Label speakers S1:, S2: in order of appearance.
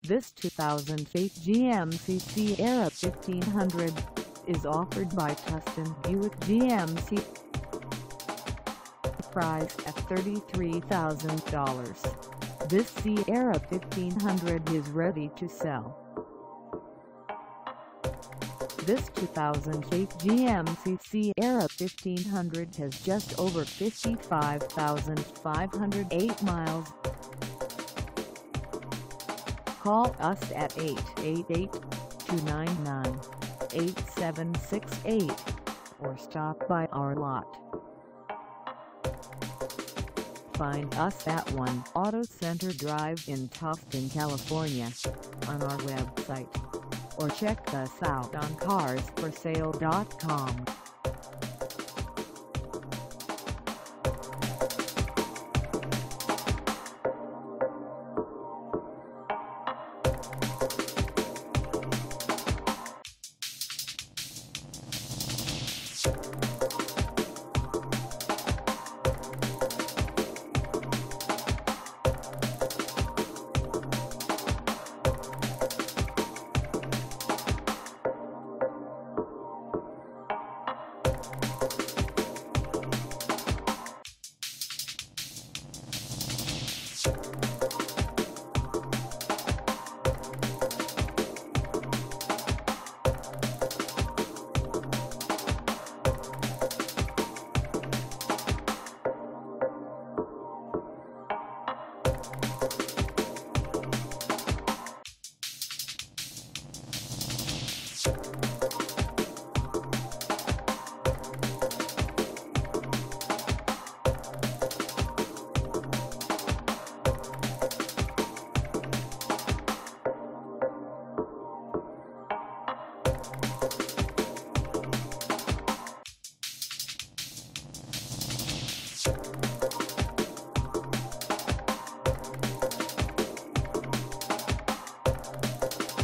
S1: This 2008 GMC Sierra 1500 is offered by Tustin Buick GMC. Priced at $33,000, this Sierra 1500 is ready to sell. This 2008 GMC Sierra 1500 has just over 55,508 miles. Call us at 888-299-8768 or stop by our lot. Find us at 1 Auto Center Drive in Tustin, California, on our website, or check us out on carsforsale.com.